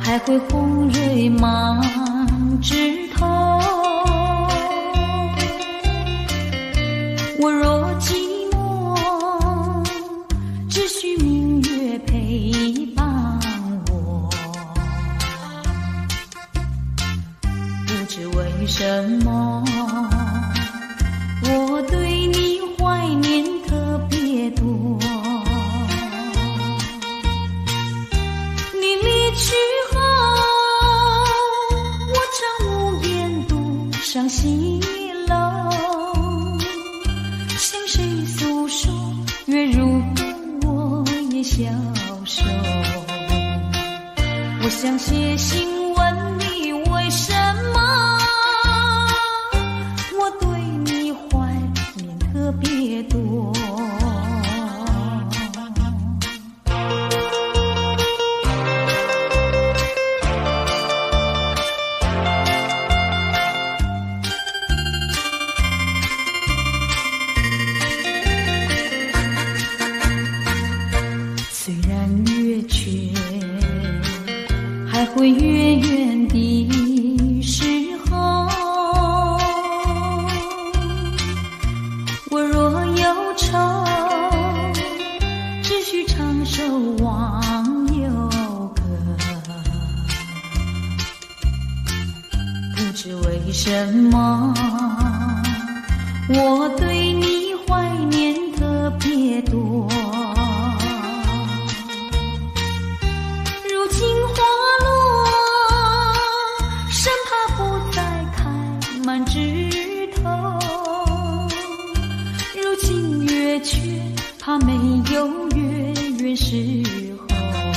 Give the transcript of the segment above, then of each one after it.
还会红蕊满枝头。我若寂寞，只需明月陪伴我。不知为什么，我对你怀念特别多。你离去后，我常无言独上西楼，向谁诉说？月如歌，我也消瘦。我想写信问你，为什么我对你怀念特别多？虽然月缺，还会远远的时候，我若忧愁，只需唱首忘忧歌。不知为什么，我对你怀念特别多。如今花落，生怕不再开满枝头。如今月缺，怕没有月圆时候。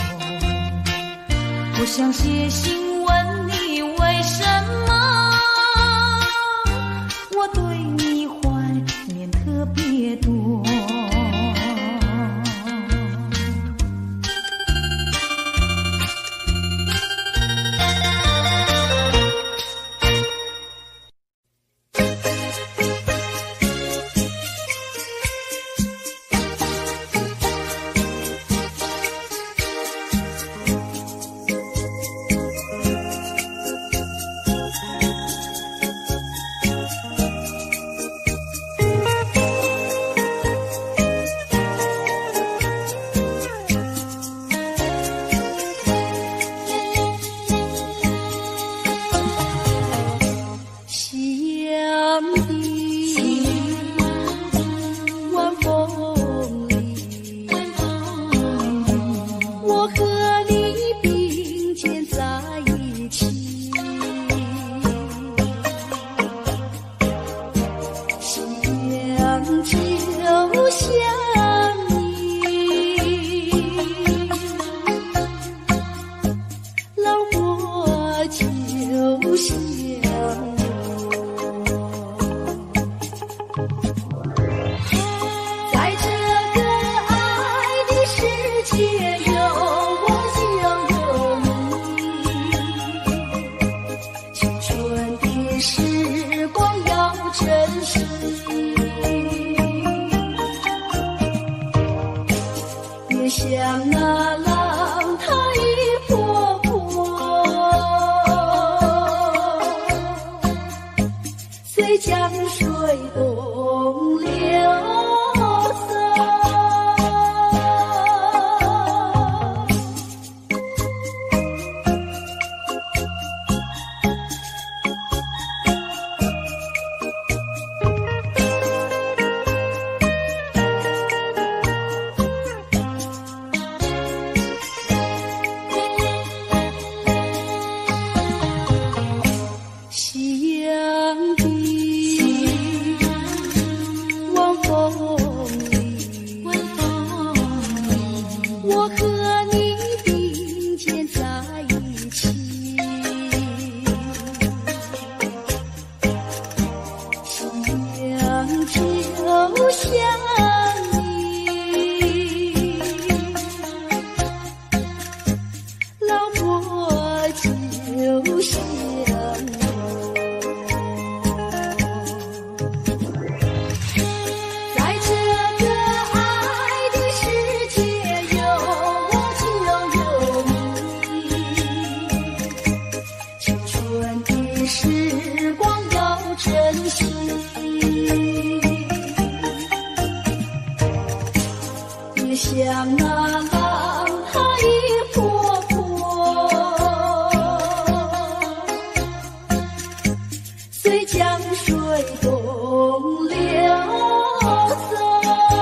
我想写信问你，为什么我对你怀念特别多？ 在这个爱的世界，有我。 一婆婆，随江水东流走。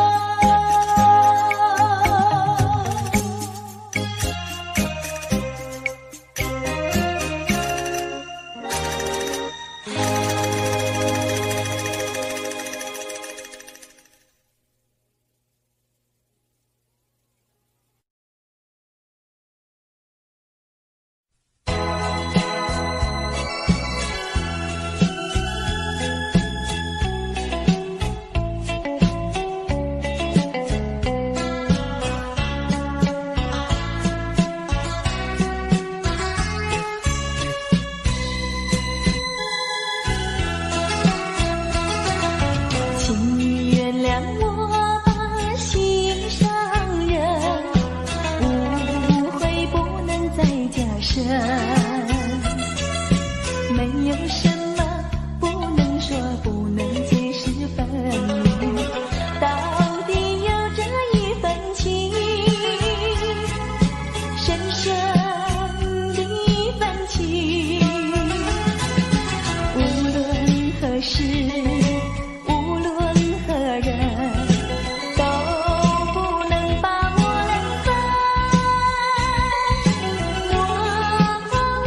没有什么不能说，不能解释分明，到底有这一份情，深深的一份情，无论何时，无论何人，都不能把我分。我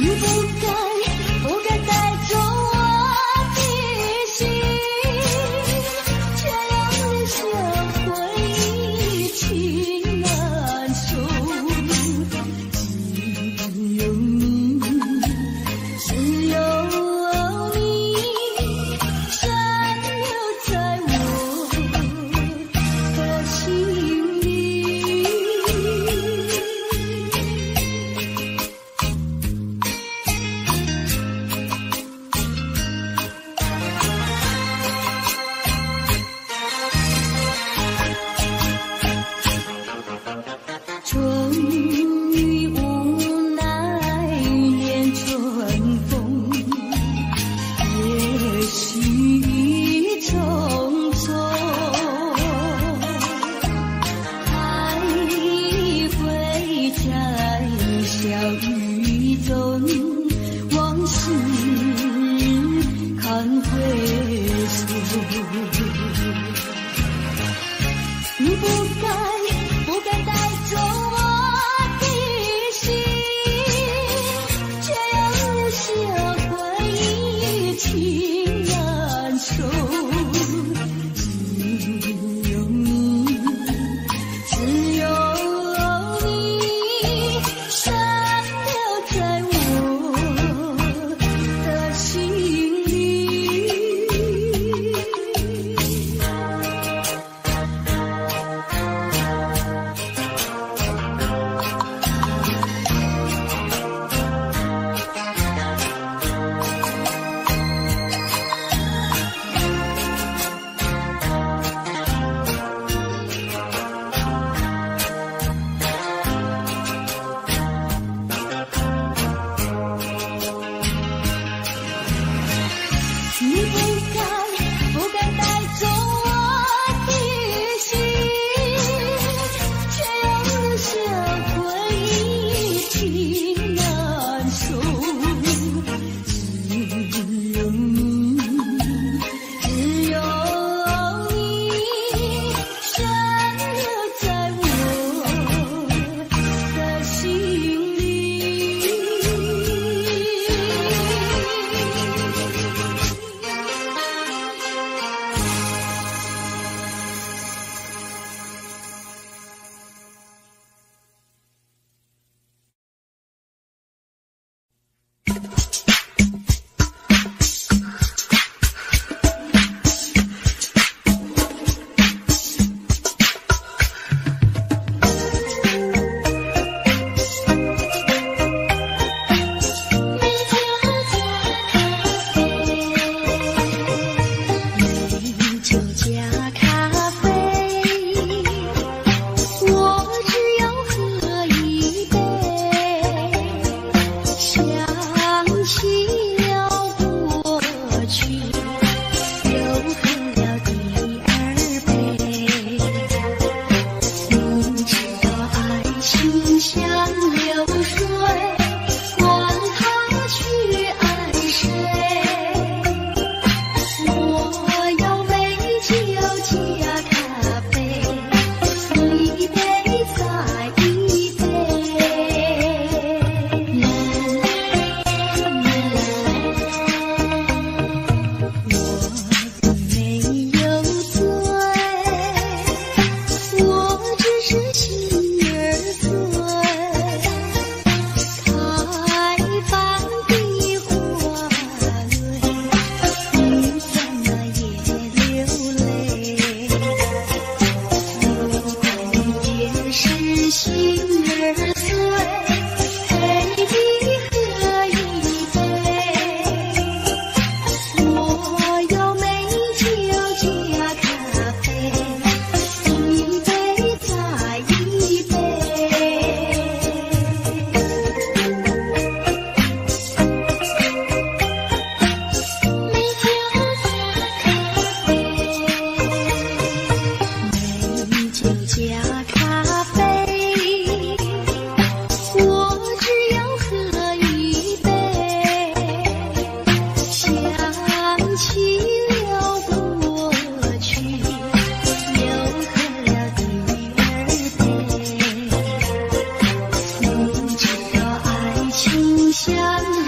相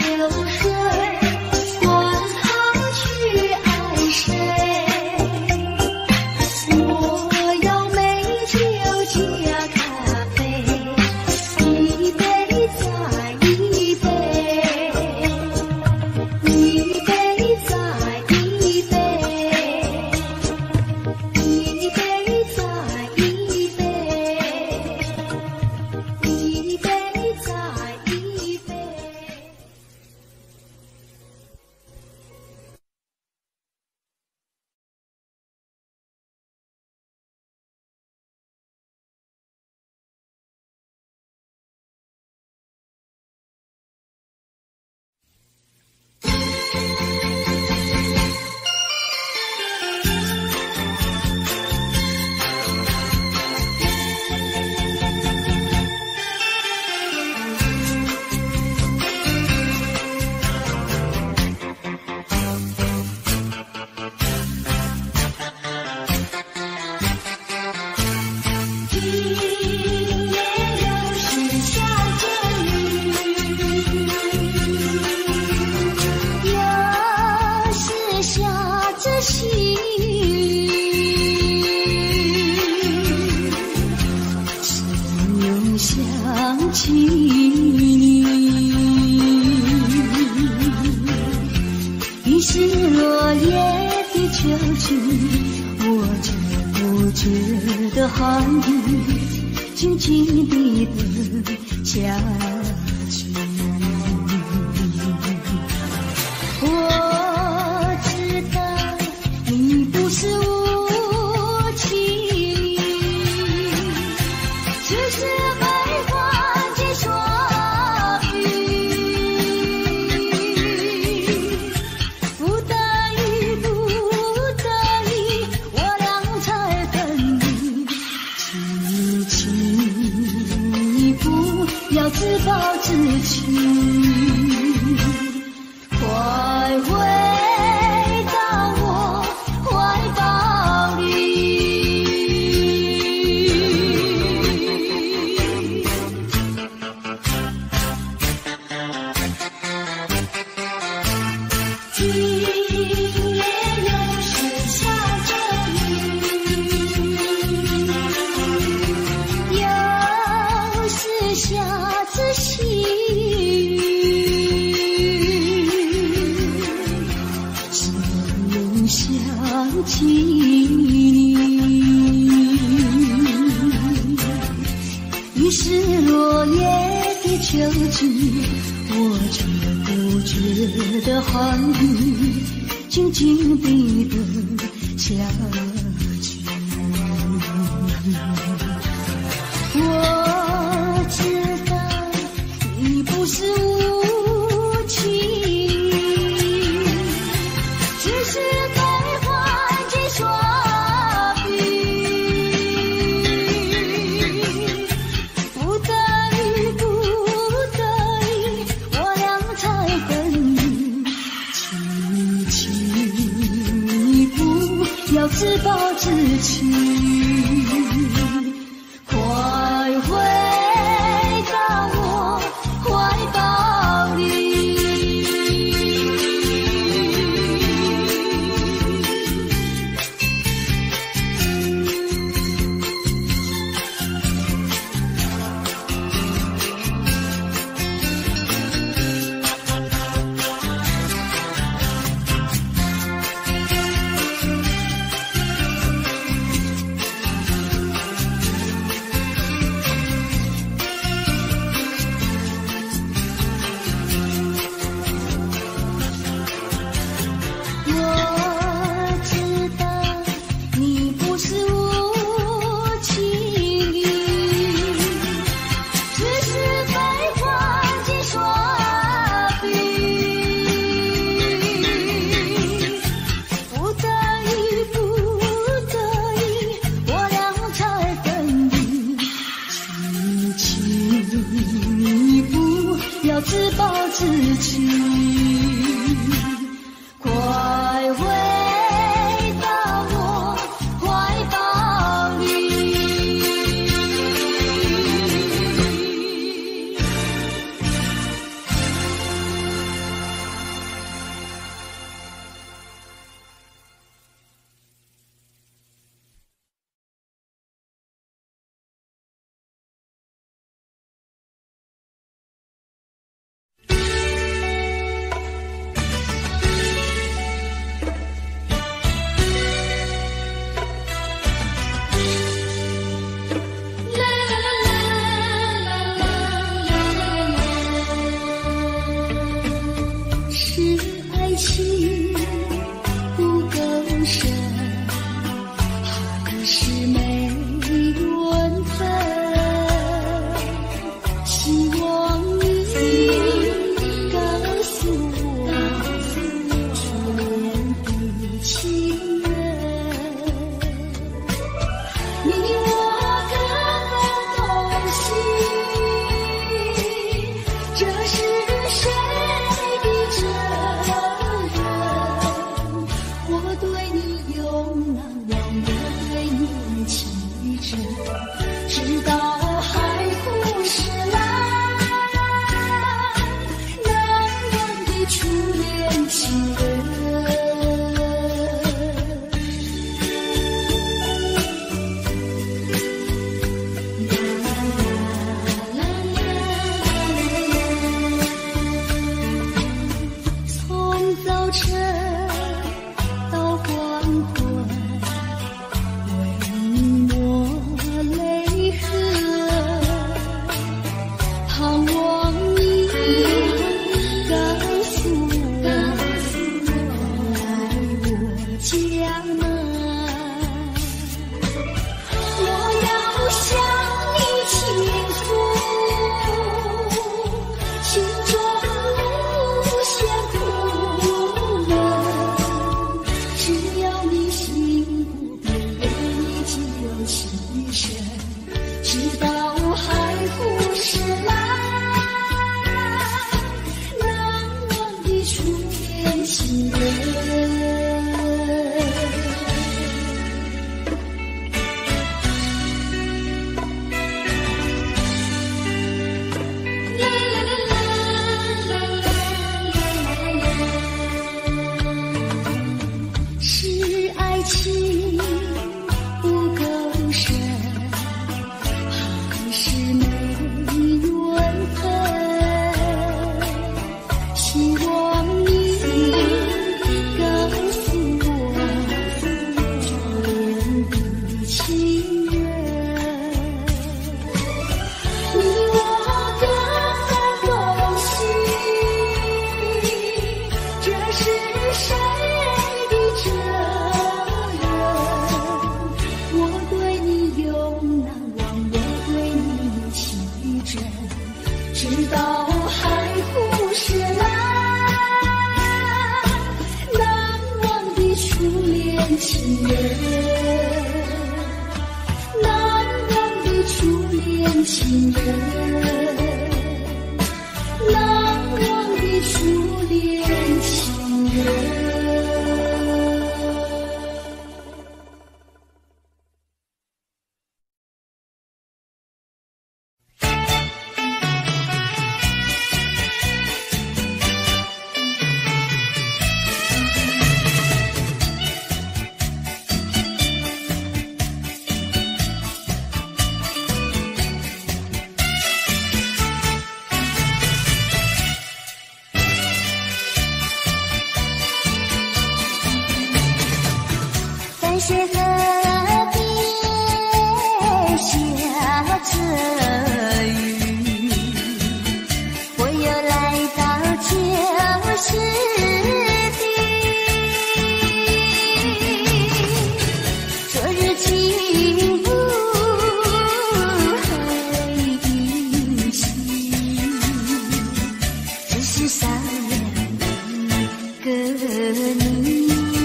觉的寒雨静静地等下去。我知道你不是无情，只是悲欢几说语，不得已不得已，我俩才分离。轻轻一步，要自暴自弃。快回到我怀抱里，今夜又是下着雨，又是下着细想起你，于是落叶的秋季，我却不觉得寒雨静静地等下去。我知道你不是无情，只是说语，不得已不得已，我俩才分离。轻轻一步，要自暴自弃。快回到我怀抱里。自暴自弃，快回到我怀抱里。 情人，朗朗的初恋情人。 淡水河边下着雨，我又来到旧时地，昨日情不黑的心，只是少了一个你。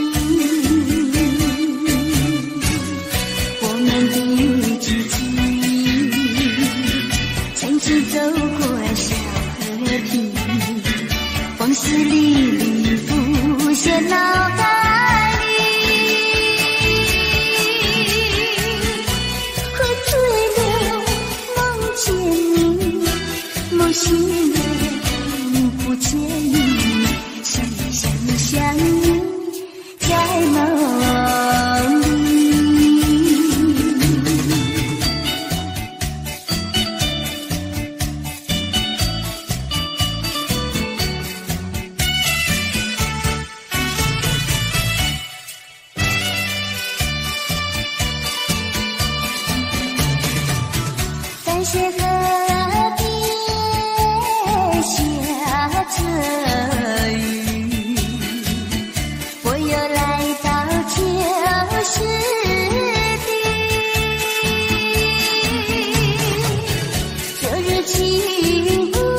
走过小河堤，往事历历浮现脑海里，喝醉了梦见你，梦醒了不见你，想你在梦里。淡水河边下着雨，我又来到旧时地，昨日情不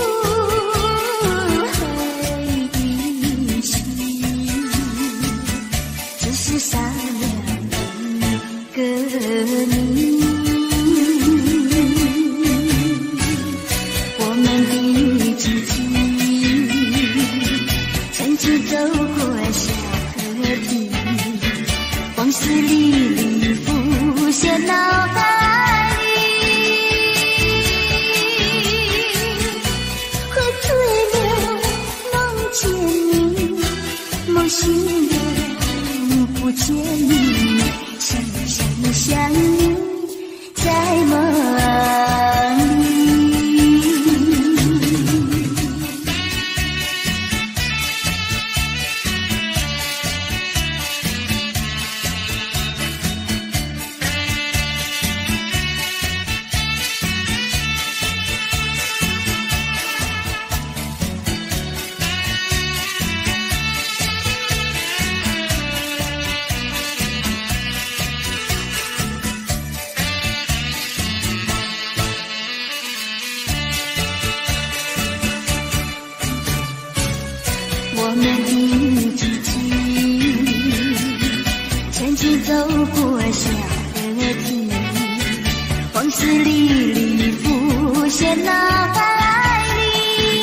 黑的心，只是少了一个你。走过小河堤，往事历历浮现脑海里，喝醉了梦见你，梦醒了不见你，想你在梦里。我们一起曾经走过小河堤，往事历历浮现脑海里，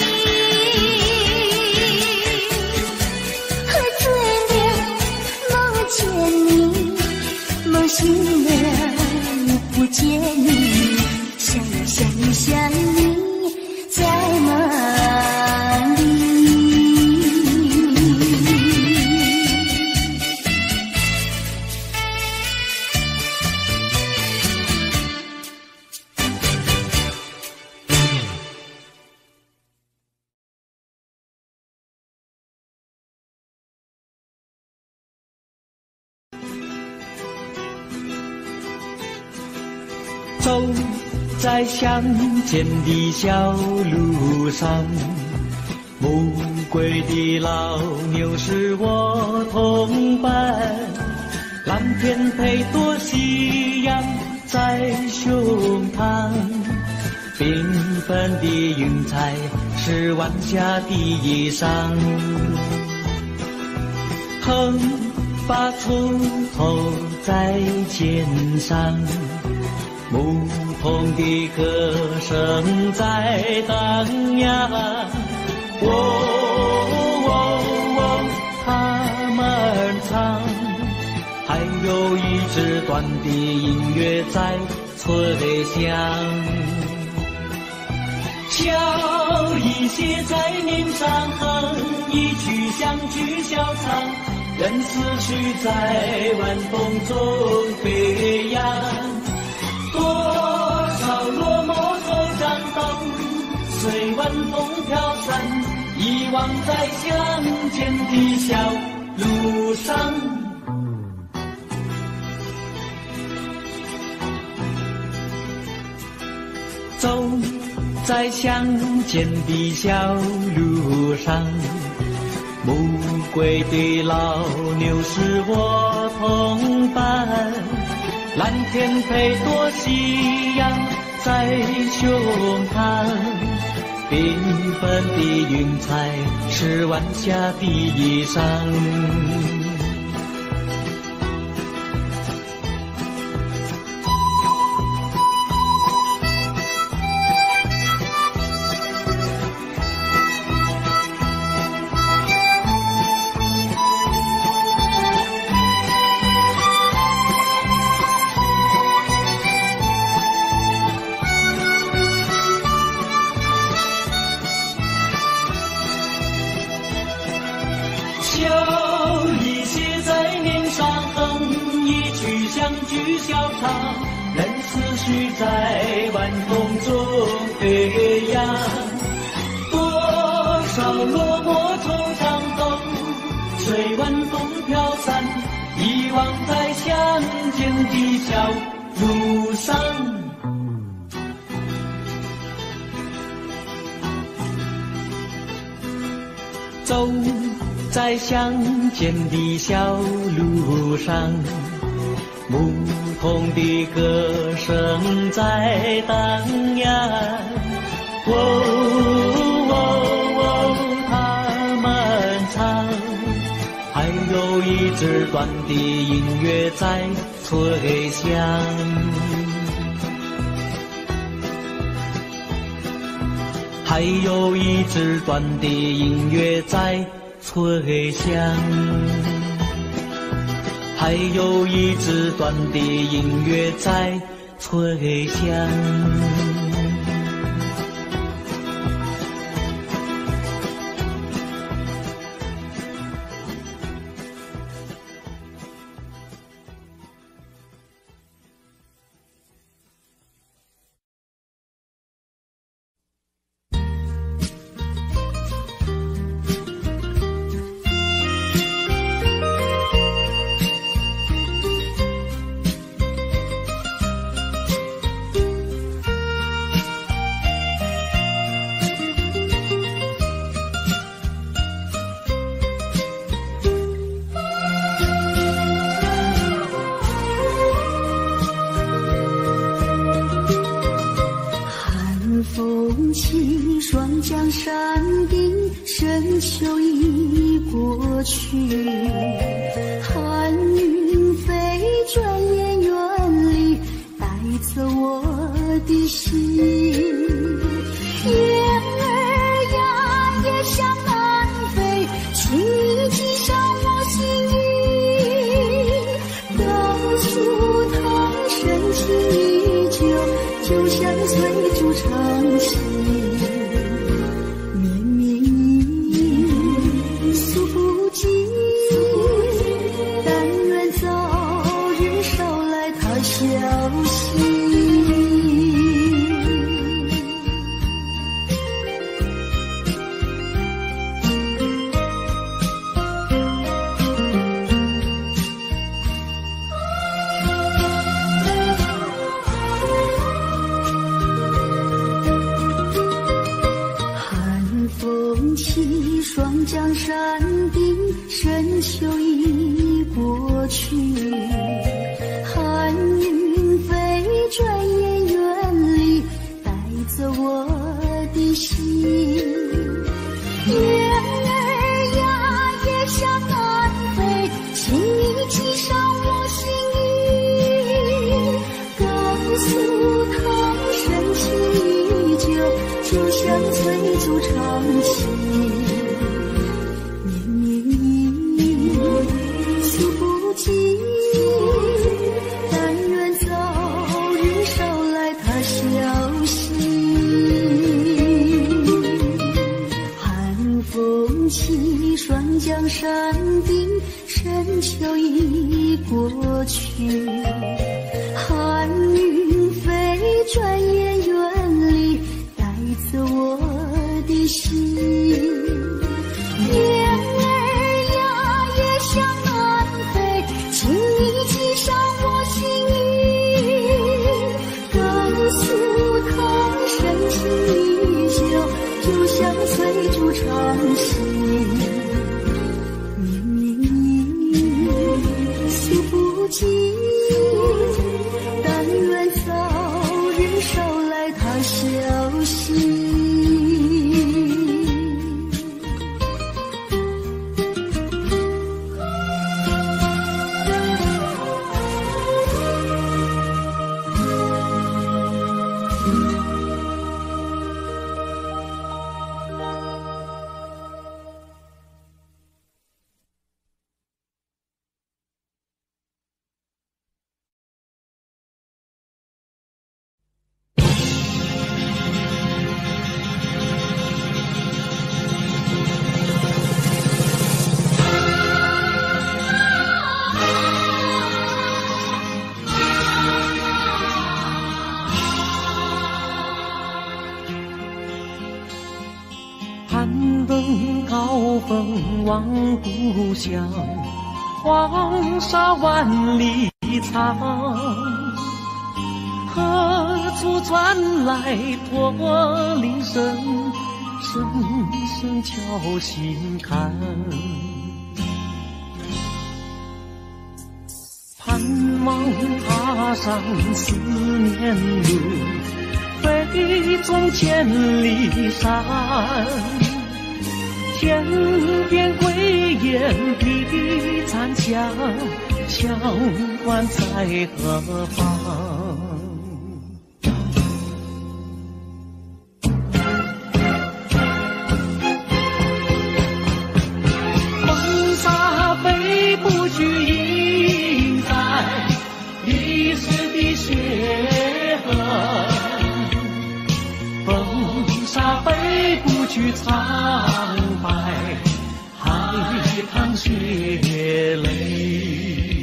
喝醉了梦见你，梦醒了不见你，想你在梦里。 走在乡间的小路上，暮归的老牛是我同伴，蓝天配朵夕阳在胸膛，缤纷的云彩是晚霞的衣裳，横把锄头在肩上，牧同的歌声在荡漾。他们唱，还有一支短的音乐在吹响。笑意写在脸上，哼一曲乡居小唱，任思绪在晚风中飞扬。多少落寞惆怅都随晚风飘散，遗忘在乡间的小路上。走在乡间的小路上，暮归的老牛是我同伴，蓝天配朵夕阳在胸膛，缤纷的云彩是晚霞的衣裳。在晚风中飞扬，多少落寞惆怅都随晚风飘散，遗忘在乡间的小路上。走在乡间的小路上，牧童的歌声在荡漾。他们唱，还有一支短的音乐在吹响。还有一支短的音乐在吹响。还有一支短的音乐在吹响。 江山顶，深秋已过去，寒云飞，转眼远离，带走我的心。雁儿呀，也向南飞，请你系上我心意，告诉他深情依旧，就像翠竹长青。江山顶，深秋已过去，寒云飞，转眼远离，带走我的心。雁儿呀，也向南飞，请你系上我心意，告诉他风起，双江山顶，深秋已过去。寒云飞，转眼远离，带走我的心。燕儿呀，也向南飞，请你系上我心衣。更诉他深情依旧，就像翠竹长新。诉不尽，但愿早日捎来他消息。 望故乡，黄沙万里长，何处传来驼铃声？声声敲心坎。盼望踏上思念路，飞纵千里山。天边归雁披残香，相关在何方？风沙飞不去，印在历史的血痕。风沙飞不去，苍白海棠血泪。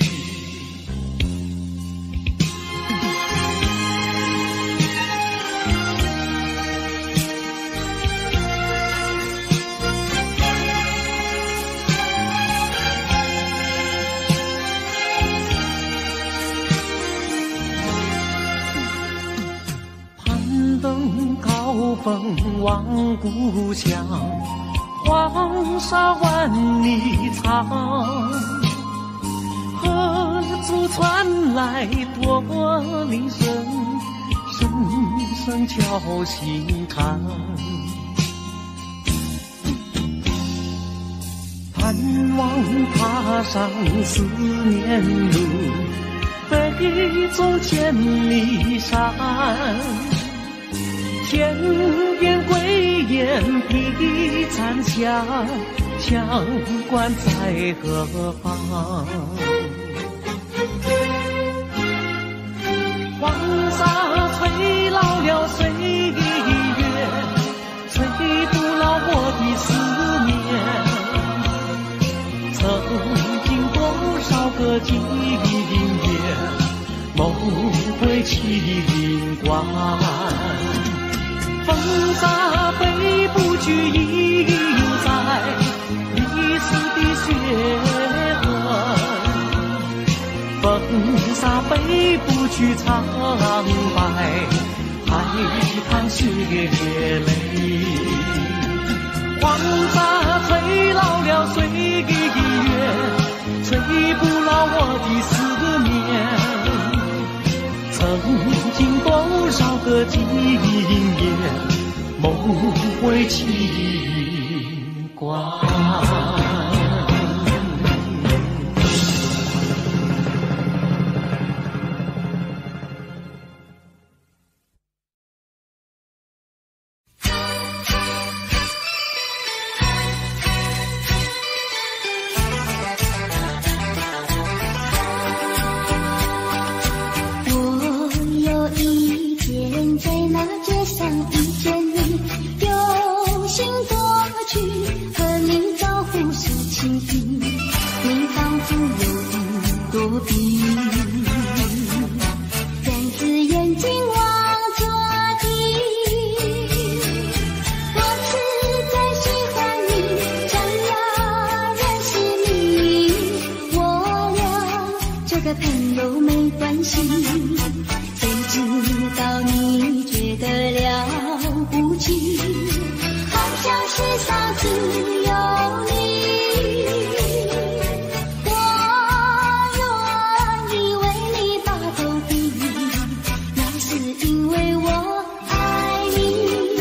攀登高峰望故乡，黄沙万里长，何处传来驼铃声？声声敲心坎。盼望踏上思念路，飞纵千里山。天边归雁披残香，相关在何方？黄沙吹老了岁月，吹不老我的思念。曾经多少个今夜，梦回秦关。风沙飞不去，印在历史的血痕。风沙飞不去，苍白海棠血泪。黄沙吹老了岁月，吹不老我的思念。曾经多少个今夜，梦回秦关。 在那街上遇见你，用心夺去。 不是情意，你仿佛有一朵笔，两只眼睛望着地。我实在喜欢你，想要认识你，我俩做个朋友没关系。谁知道你觉得了不起，好像世上只有你。我愿意为你把头低，那是因为我爱你。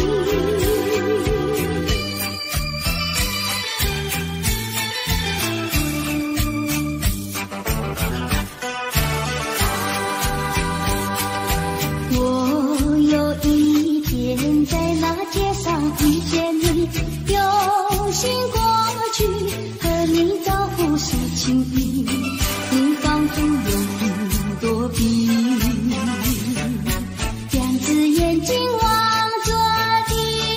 我有一天在那街上遇见你，用心过去和你招呼是情谊，你仿佛有一朵笔，两只眼睛望着地。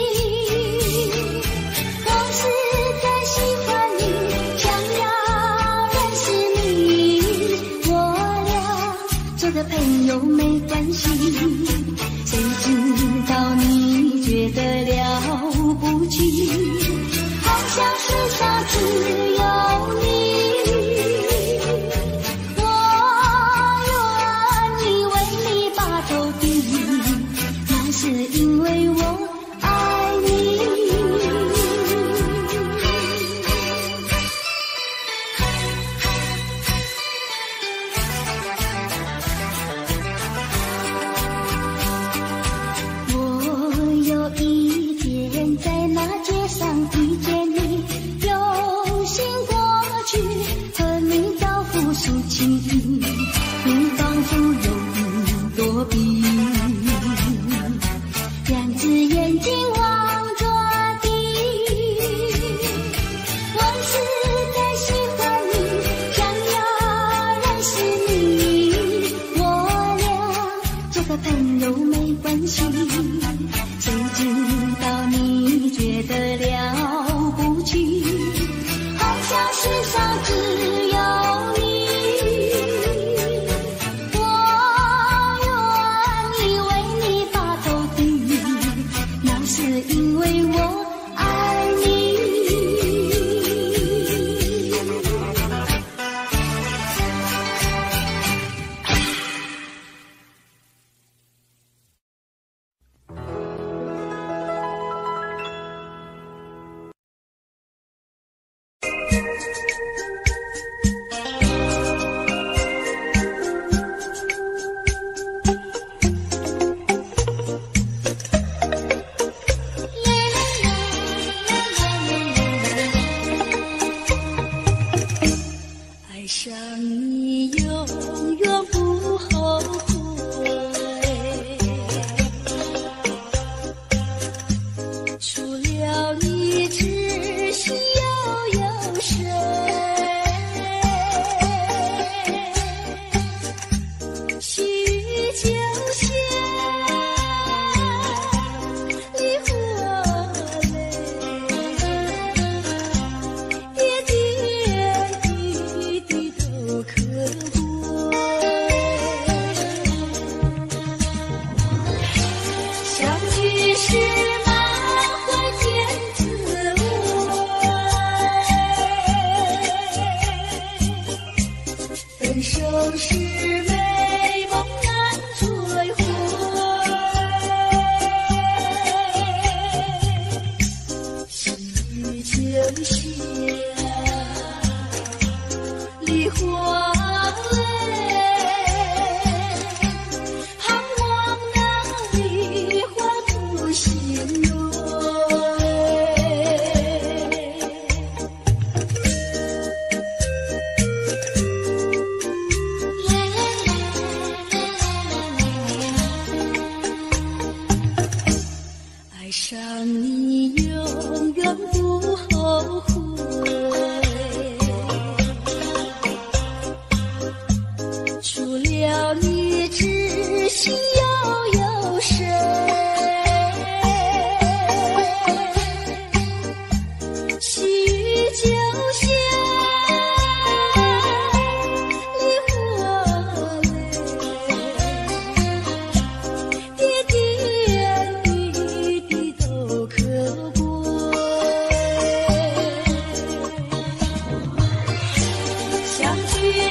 我实在喜欢你，想要认识你，我俩做个朋友没关系。谁知道你觉得了不起，好像世上只有你。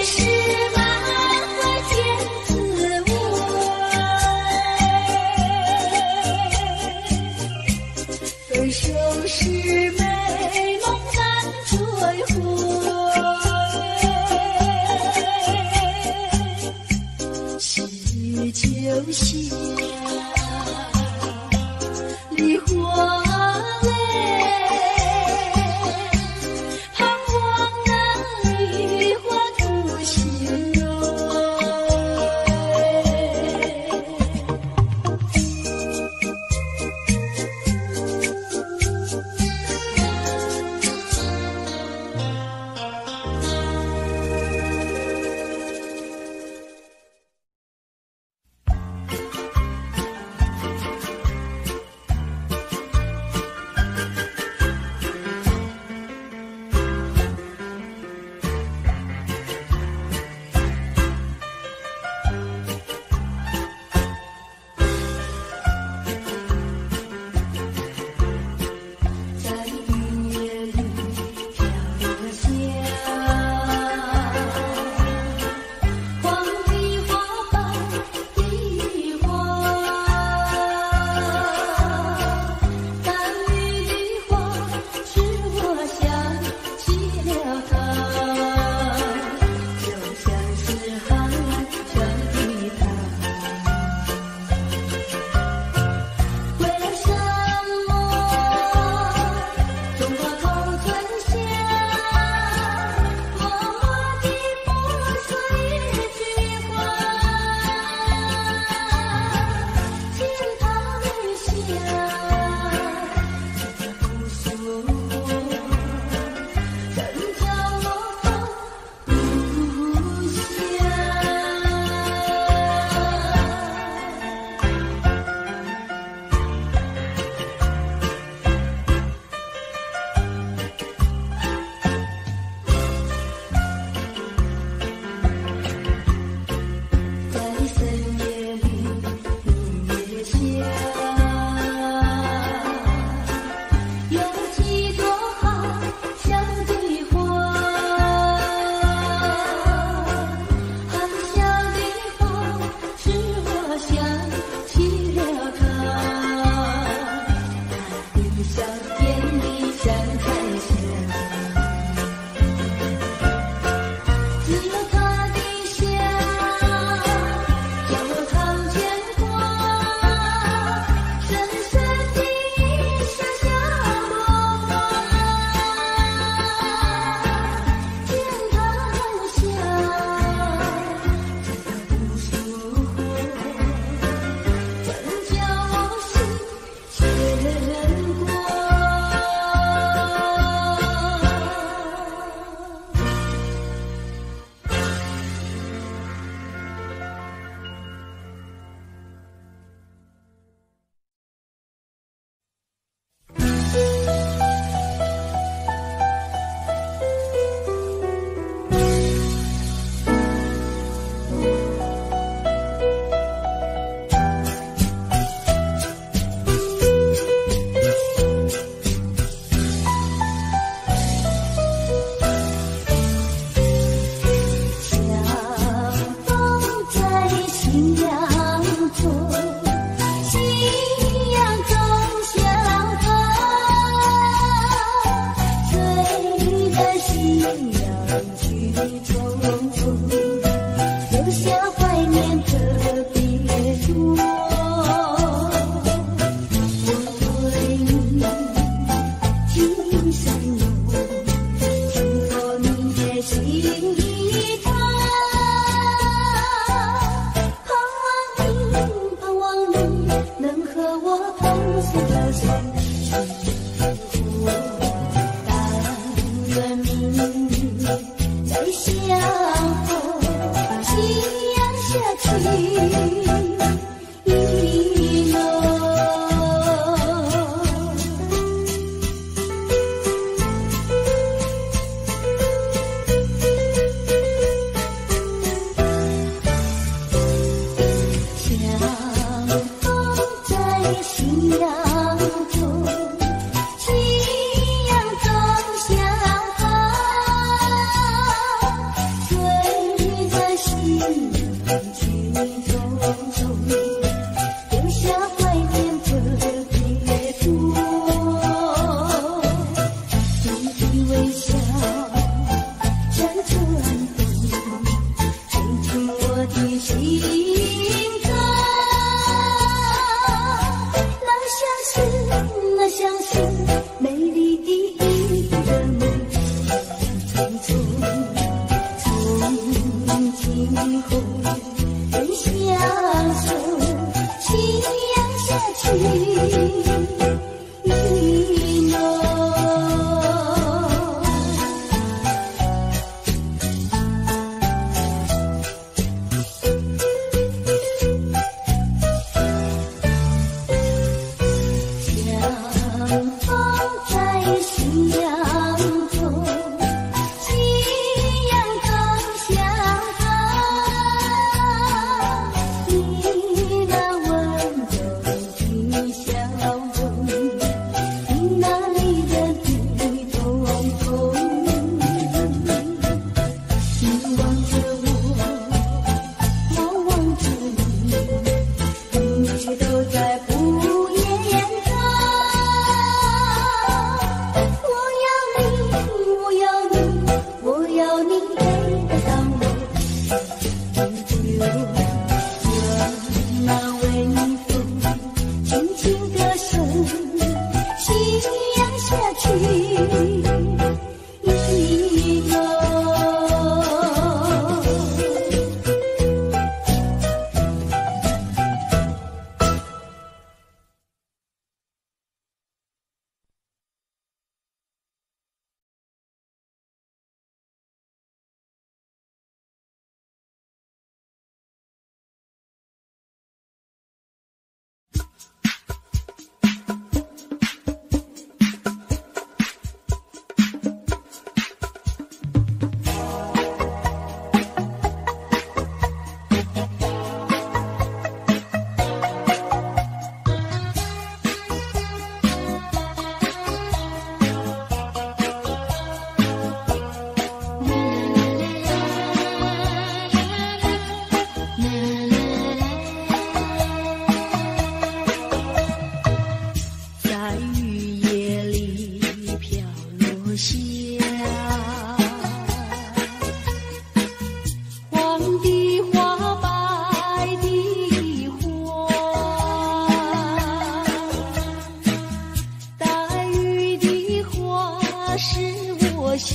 夕阳中相逢。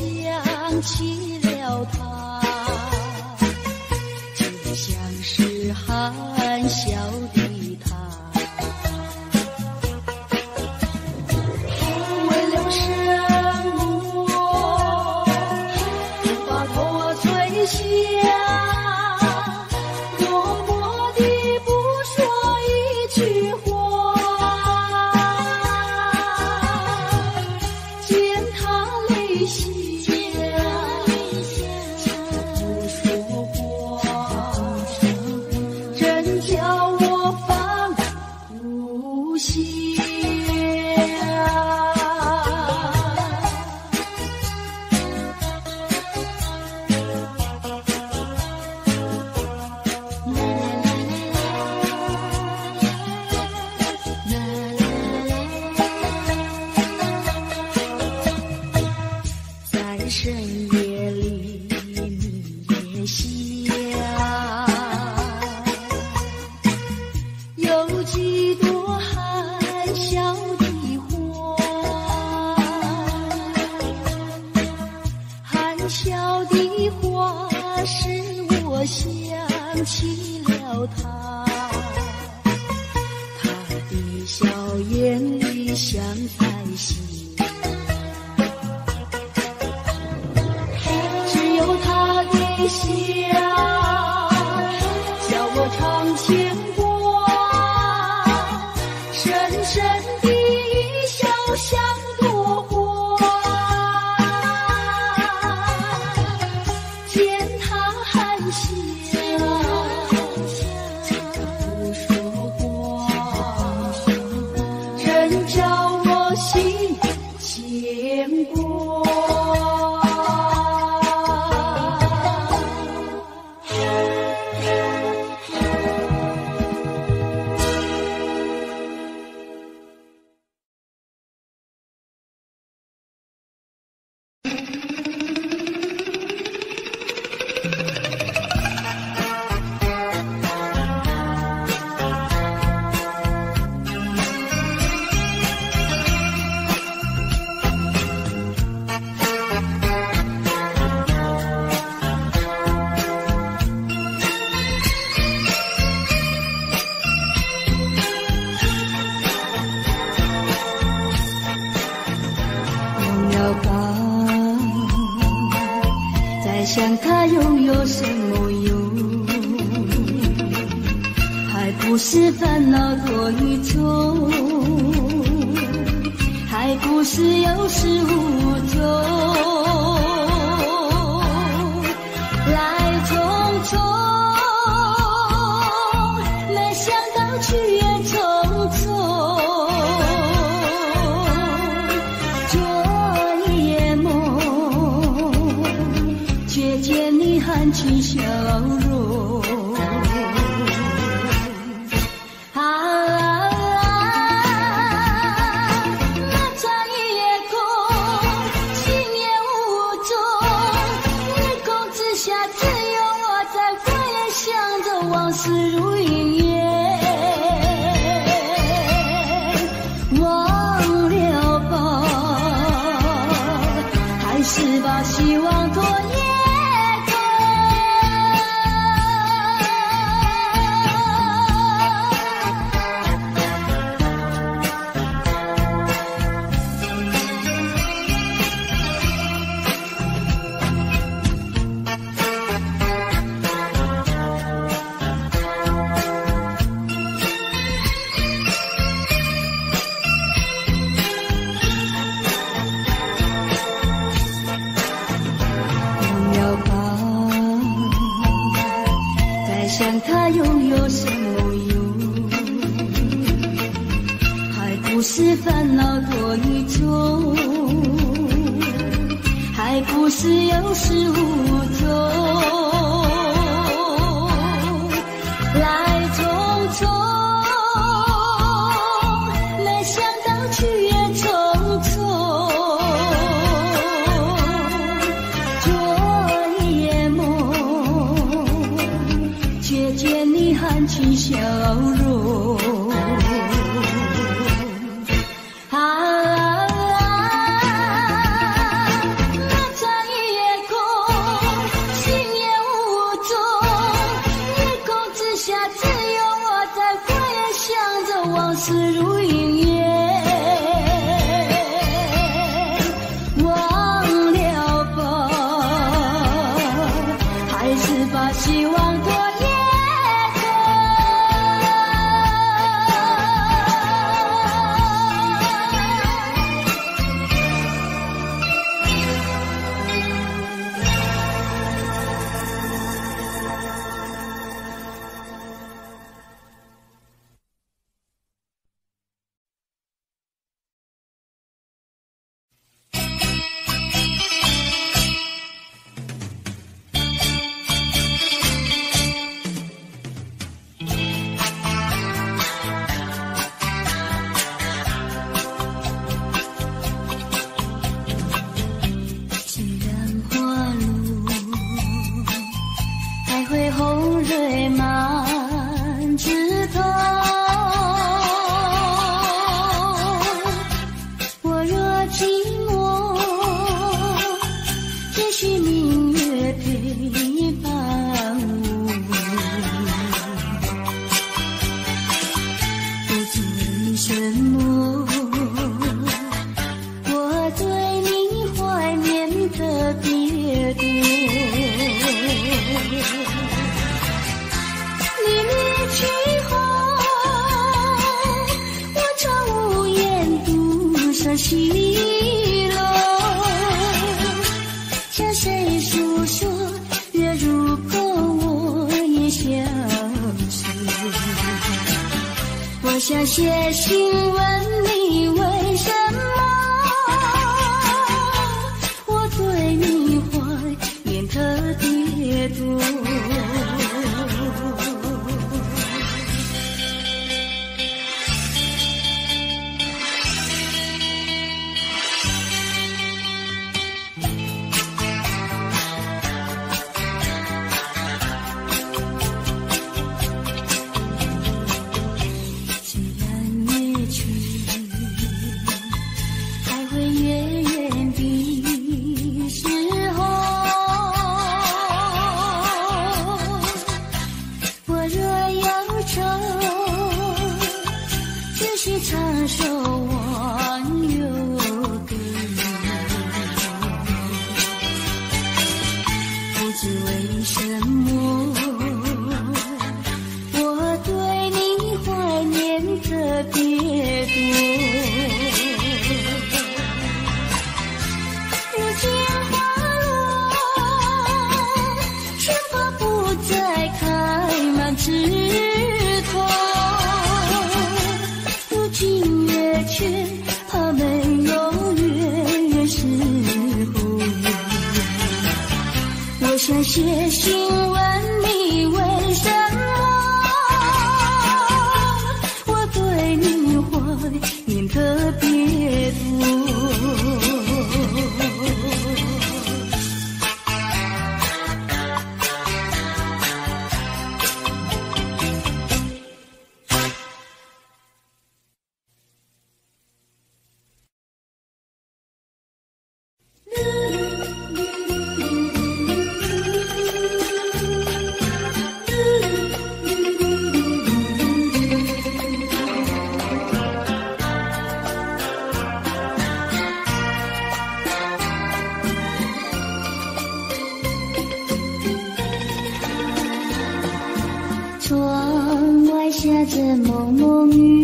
想起了他，就像是含笑的他，为了生活把破碎下，默默地不说一句话，见他泪下不说话，真叫我放不下。在深夜里你也想，有几朵含笑的花，含笑的花使我想起了他，他的笑眼里像在心，只有他的笑叫我常牵挂，深深的笑像朵花，见他含笑不说话，真叫我心牵挂。在想他拥有什么用，还不是烦恼多一种，还不是有始无终，来匆匆，没想到去也匆匆，昨夜梦却见你含情笑容，那场夜空星夜无踪，夜空之下只有我在怀里想着往事如云烟，忘了吧，还是把希望托夜空。想他拥有什么用，还不是烦恼多一种，还不是有始无终，来匆匆，没想到去也匆匆，昨夜梦却见你含情笑容，那场希望多也想写信问你为什么我对你怀念特别多。想写信问你为什么我对你怀念特别多。窗外下着蒙蒙雨，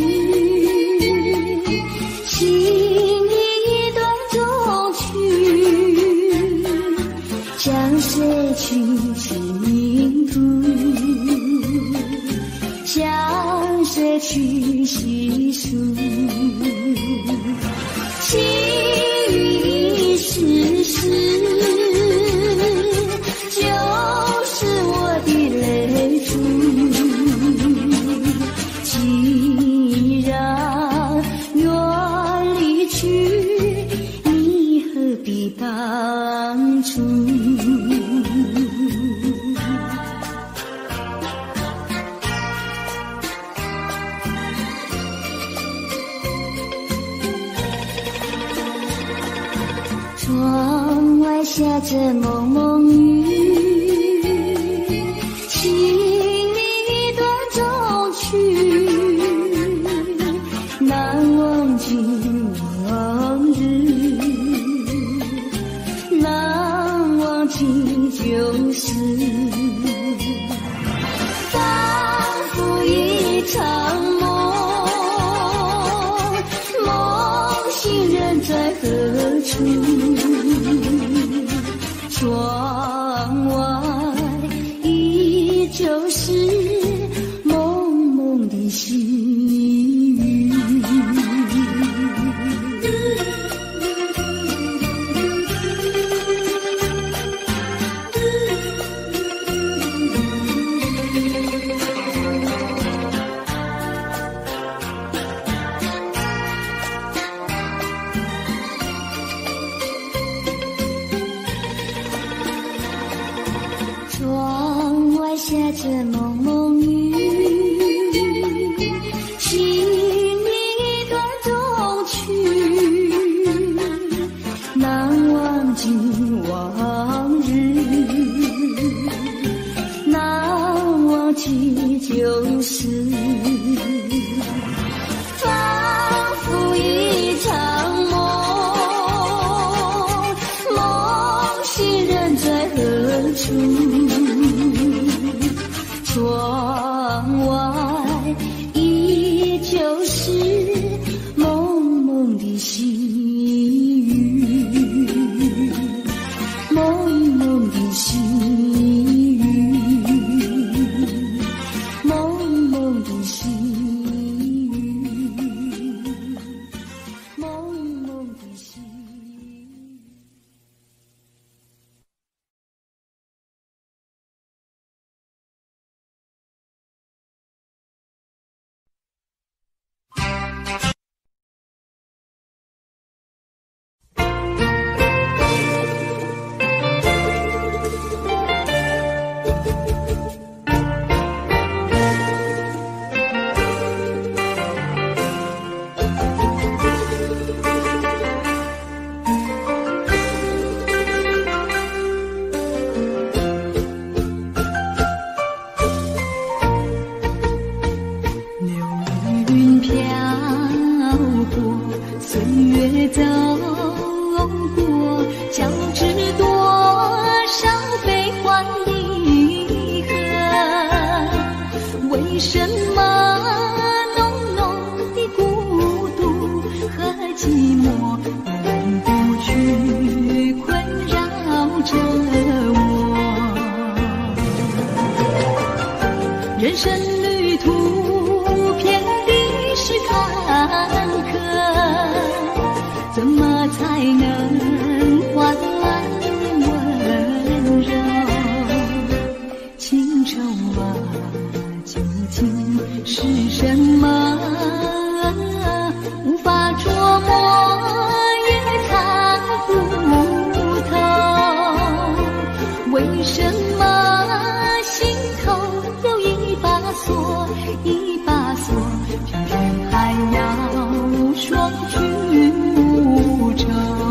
心里一段衷曲，向谁去倾吐，向谁去细数，情与世事就是我的泪珠。既然愿离去，你何必当初？窗外下着蒙蒙雨，心里一段衷曲，难忘记往日，难忘记旧时。 窗外依旧是蒙蒙的细雨。窗外下着蒙蒙雨，心里一段衷曲，难忘今往日，难忘记旧事，仿佛一场梦，梦醒人在何处？窗外依旧是蒙蒙的细雨，蒙蒙的细雨，蒙蒙的细雨，蒙蒙的细雨。流云飘过，岁月走过，交织多少悲欢离合？为什么浓浓的孤独和寂寞永不去困扰着我？人生旅途遍地是坎坷，怎么才能换来温柔？情愁啊，究竟是什么？无法捉摸，也看不透。为什么心头有一把锁，一把锁，偏偏还要双居无愁？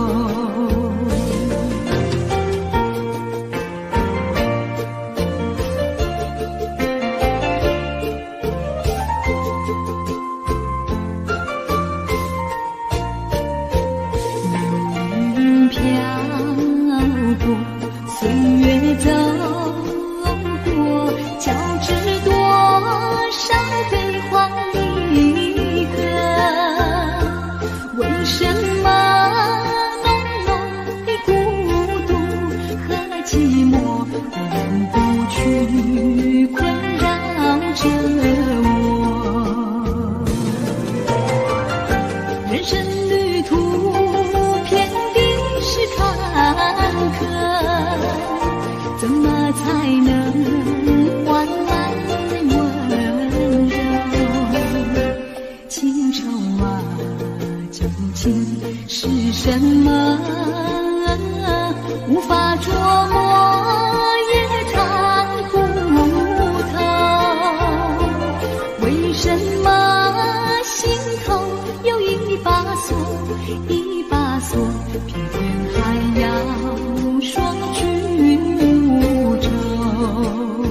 流云飘过，岁月走过，交织多少悲欢离合？为什么浓浓的孤独和寂寞永不去困扰着我？人生旅途遍地是坎坷，怎么才能换来温柔？情愁啊，究竟是什么？无法捉摸，也看不透。为什么心头有一把锁，一把锁，偏偏还要双居无愁？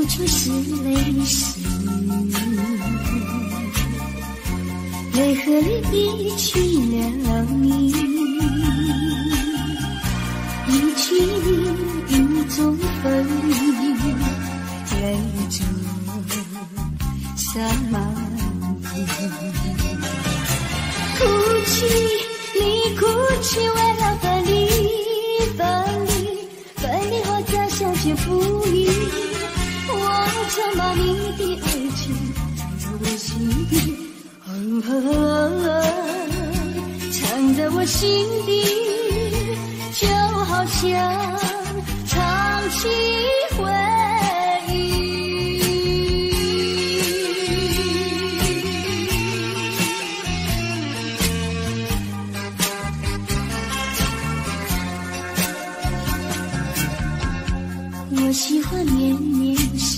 出是泪湿，泪河里一去了你，一去你雨中分离，泪中洒满地。哭泣，你哭泣，为了分离，分离，分离后再相见不易。我曾把你的爱情藏在我心底，藏在我心底，就好像唱起回忆。我喜欢绵绵细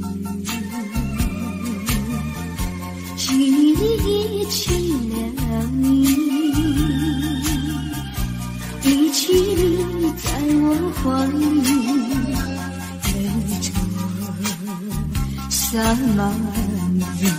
雨，距离一去了你，一去你在我怀里，泪中洒满地。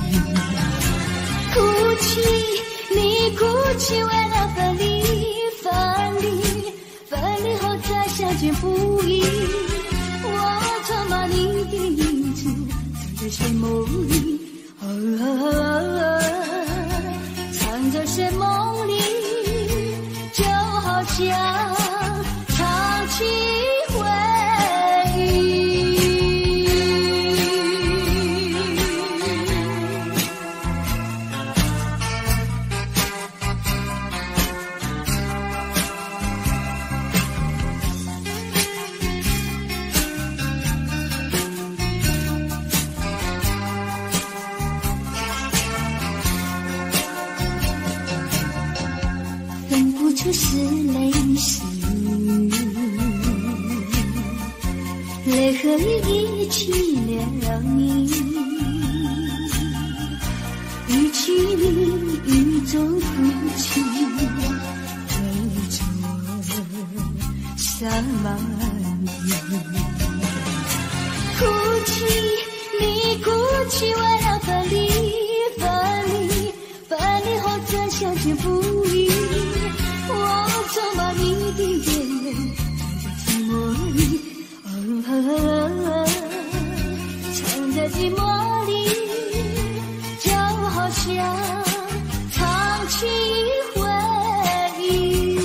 哭泣，你哭泣，为了分离，分离，分离后再相见不易。我曾把你的影子藏在睡梦里，藏在睡梦里，就好像唱起回忆。是泪湿，泪河里一去了你，一去你雨中哭泣，泪中洒满地。哭泣，你哭泣，为了分离，分离，分离后再相见不易。我曾把你的眼泪藏在寂寞里，藏在寂寞里，就好像唱起回忆。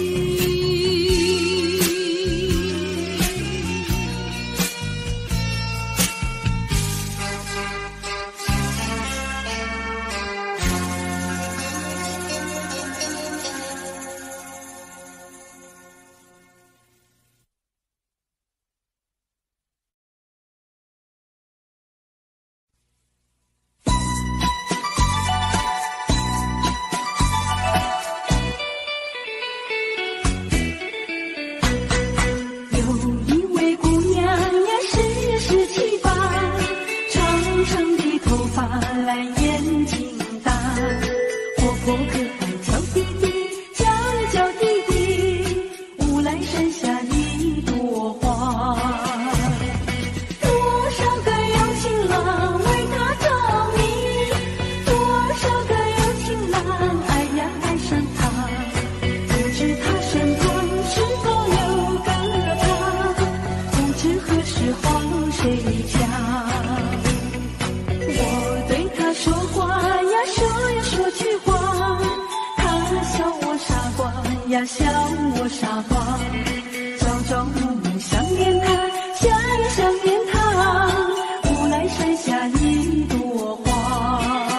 呀，笑我傻瓜，朝朝暮暮想念他，想呀想念他，无来山下一朵花。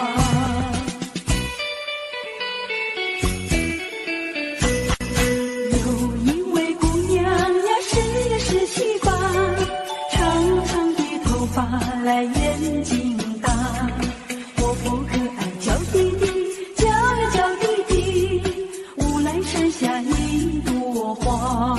有一位姑娘呀，是七八，长长的头发来眼睛大，活泼可爱叫弟弟，叫呀叫弟弟，无来山下一朵花。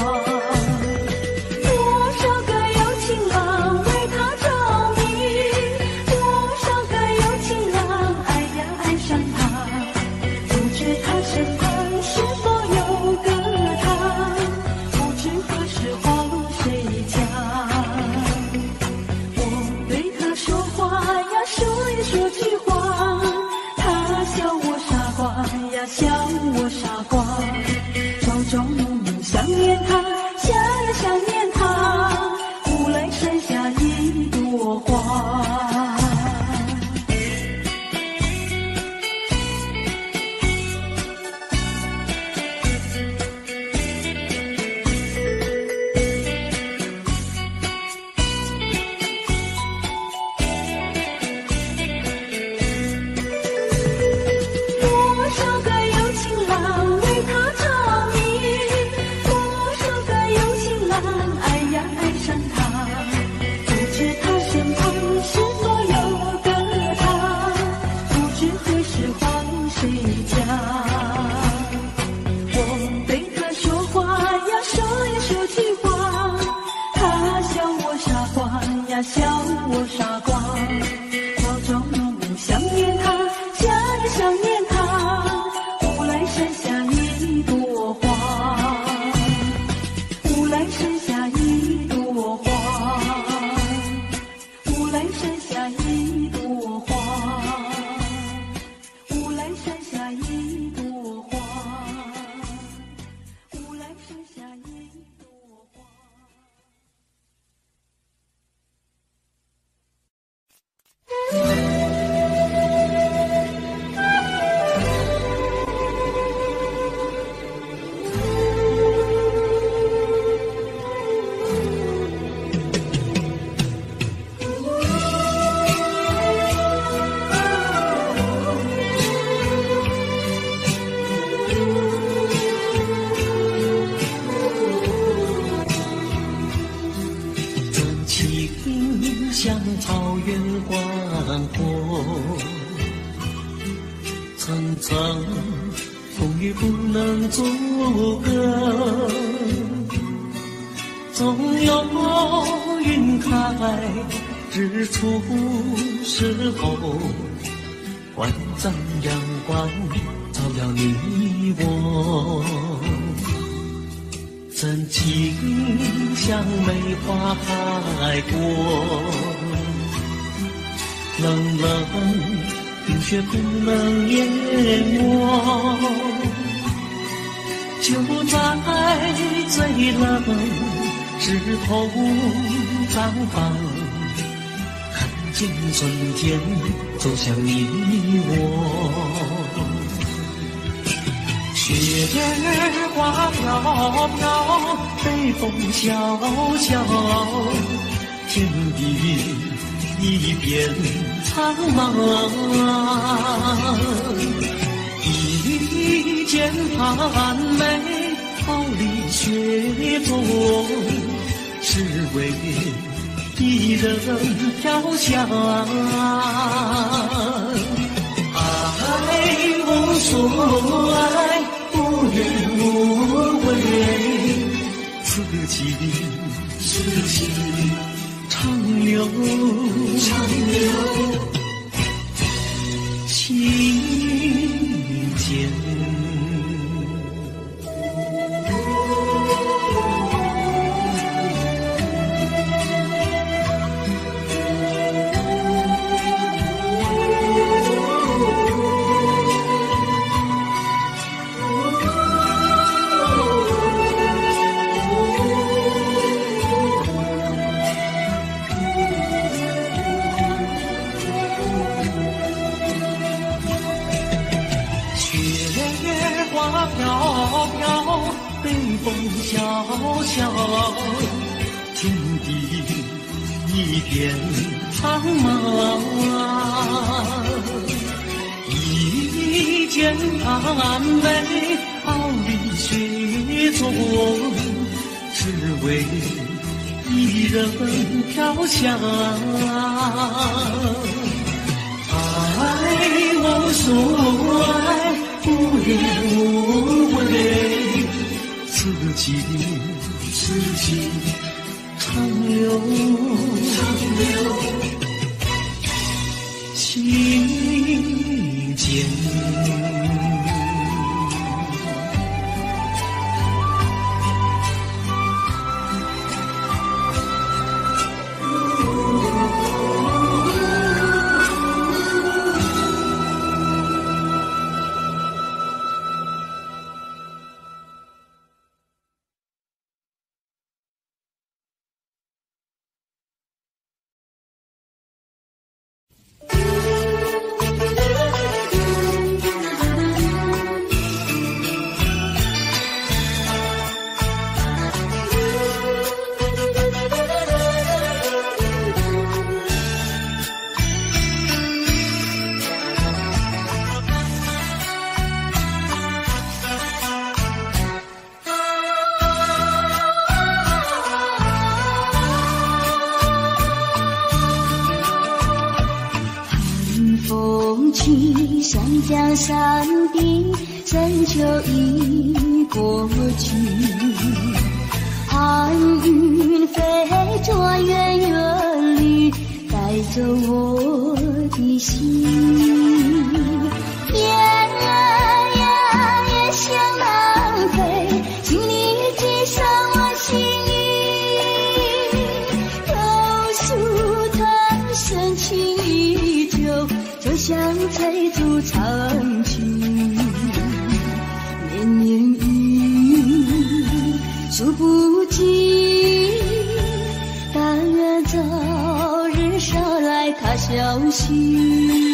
多少个有情郎为她着迷，多少个有情郎爱呀爱上她，不知她身旁是否有个他， 浓想念他，想呀想念他，无来山下一朵花。笑我傻瓜，朝朝暮暮想念他，想呀想念他，无来山下一朵花，无来山下一朵花，无来山下一朵花，无来山下一朵花，无来山下一朵花。 像草原广阔，层层风雨不能阻隔，总有云开日出时候，万丈阳光照耀你我，真情像梅花开过。冷冷冰雪不能淹没，就在最冷枝头绽放，看见春天走向你我。雪儿花飘飘，北风萧萧，天地一片苍茫，一剑寒梅毫厘雪中，只为一人飘香。爱无所爱，无怨无悔，此情长留，情间。飘飘，北风萧萧，天地一片苍茫，一剑寒梅毫厘雪中，只为一人飘香。爱无所爱，无怨无悔，此情长留，情间。 江山顶，深秋已过去。寒云飞转远远里，带走我的心。雁儿呀，也向南飞，请你寄上我心意。榕树藤深情依旧，就像翠竹长曲。绵绵雨，数不尽，但愿早日捎来他消息。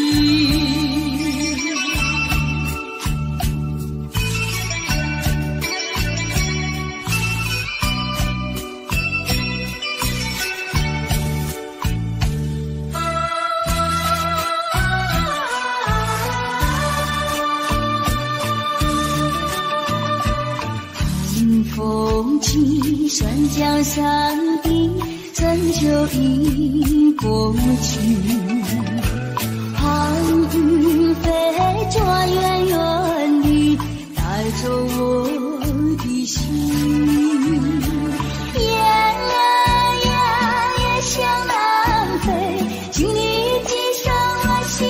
风起山江山顶，深秋已过去。寒云飞转远远里，带走我的心。雁儿呀，也向南飞，请你寄上我心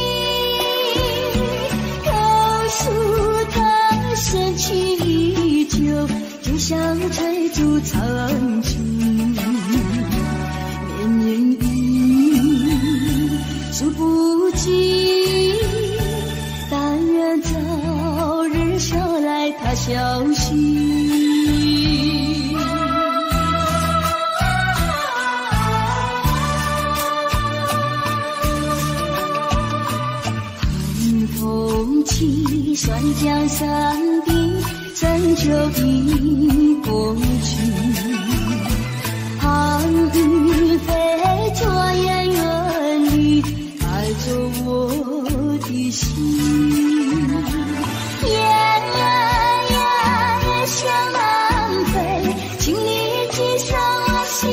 意。榕树藤深情依旧，就像翠竹长曲。绵绵雨，数不尽，但愿早日捎来他消息。寒风起山江山顶，深秋已过去。寒云飞转远远里，带走我的心。雁儿呀，也向南飞，请你寄上我心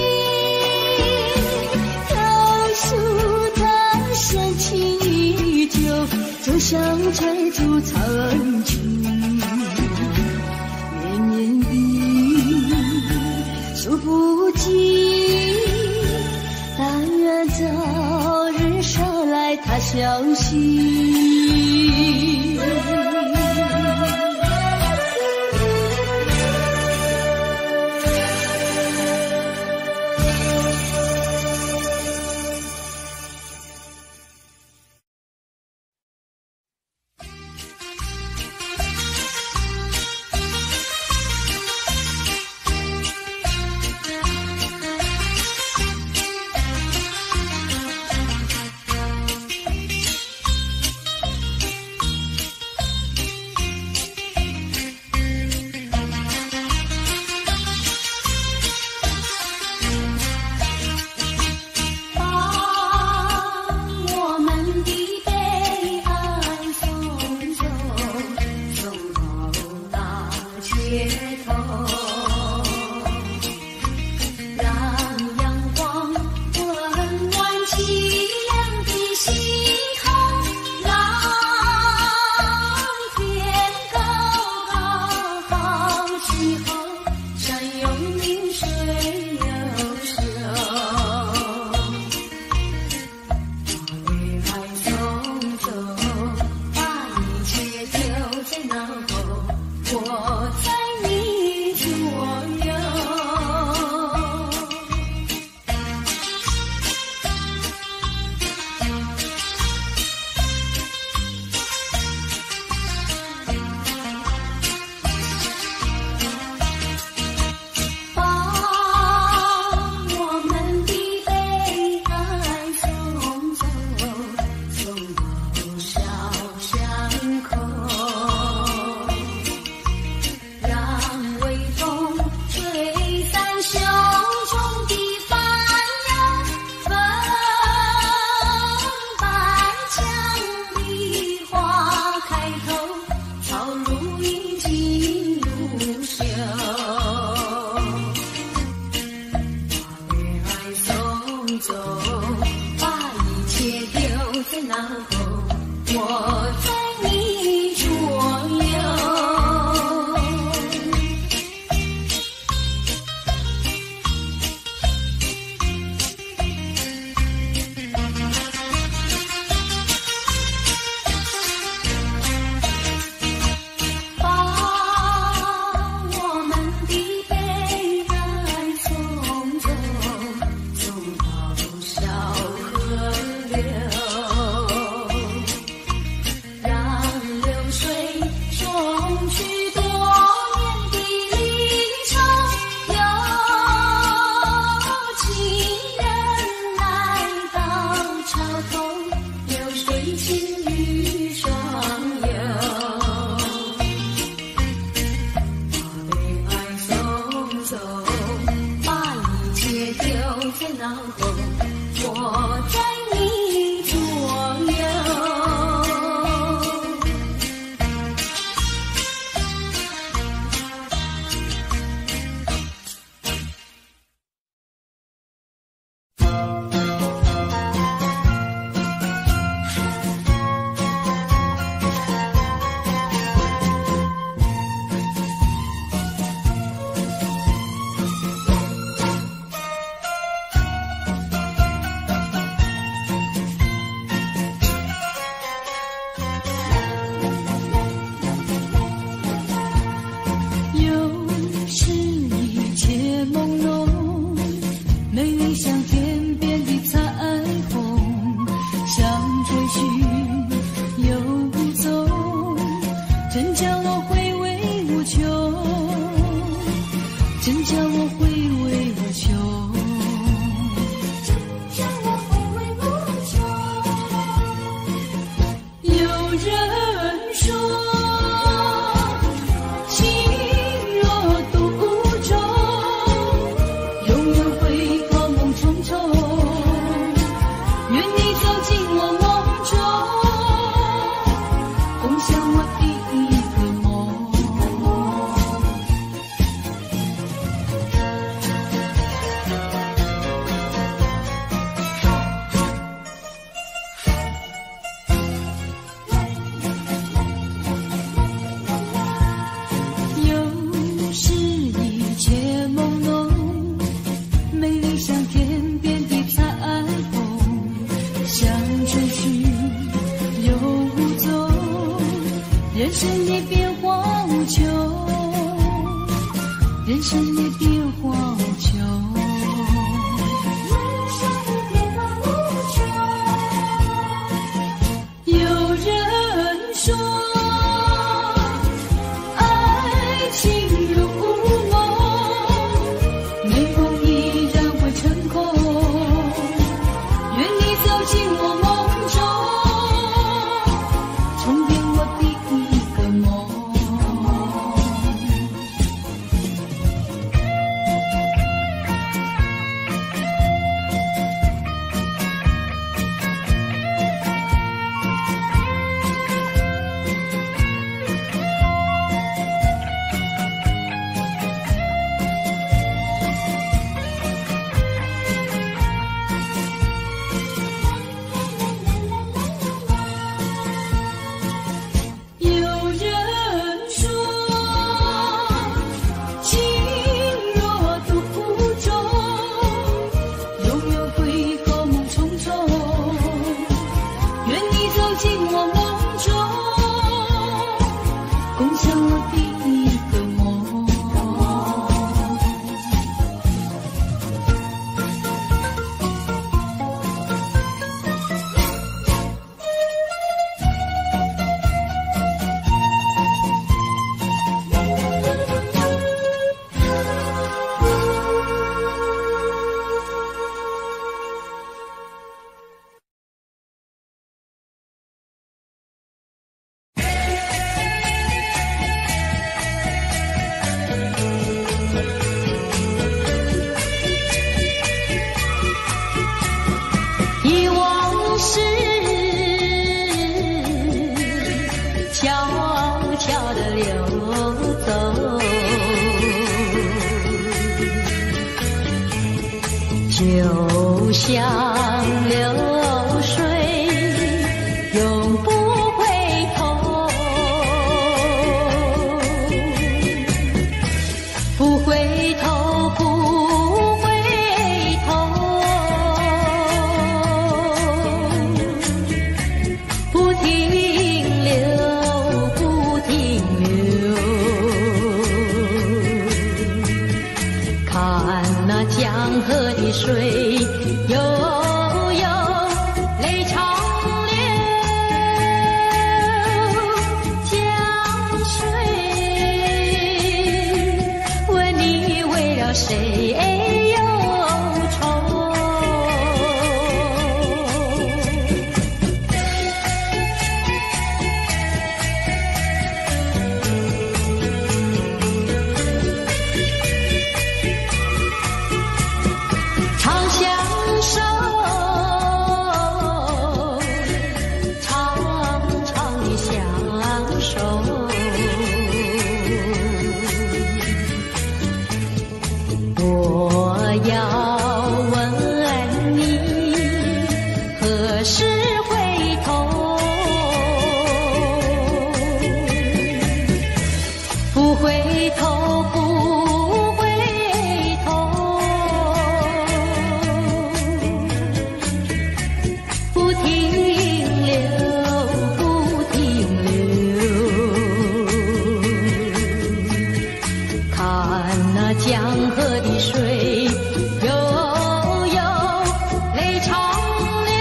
意。榕树藤深情依旧，就像翠竹长曲。绵绵雨，数不尽，但愿早日捎来他消息。走，把一切丢在脑后，我在后，我在你左右。 就像流水永不回头，不回头，不回头，不停留，不停留，看那江河的水悠悠，泪长流。江水问你为了谁忧愁？长相我要问你何时回头？不回头，不回头，不停留，不停留。看那江河的水悠悠，泪长流。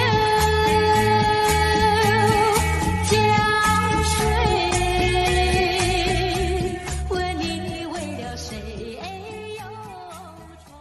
江水问你为了谁忧愁？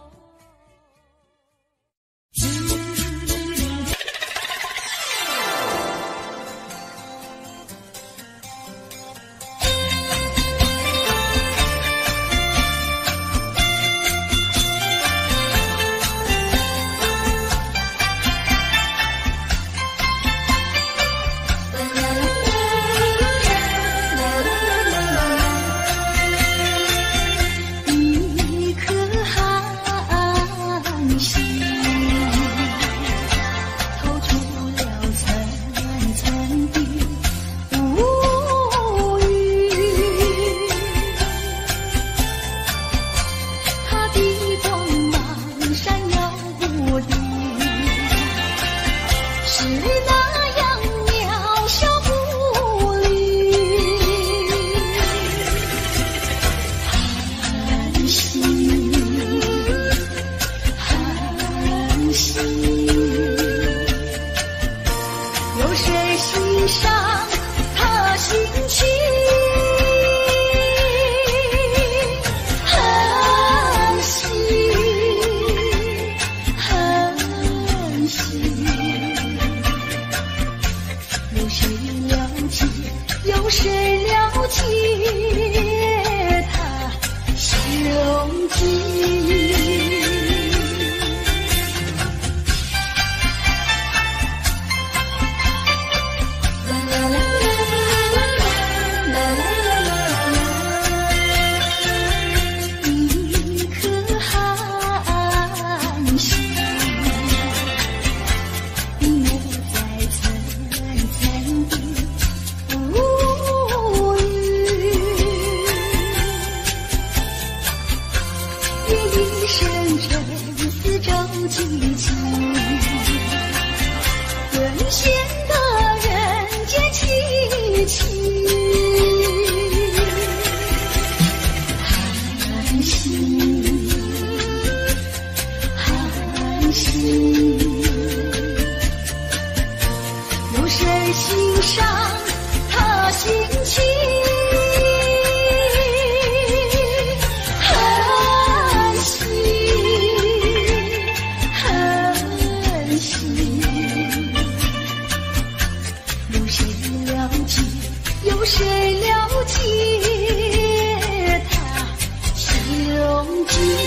一颗寒心透出了层层的无语，它的光芒闪耀不定，是那样渺小无力。寒心，寒心，有谁欣赏他心情？寒心，寒心，有谁了解？有谁了解他胸襟？啦啦啦啦啦啦啦啦啦，一颗寒心隐没在层层的无语，夜已深沉似舟寂静，沦陷的人间凄凄。寒心，寒心，有谁欣赏他心情？寒心，寒心，有谁了解？有谁了解他胸襟？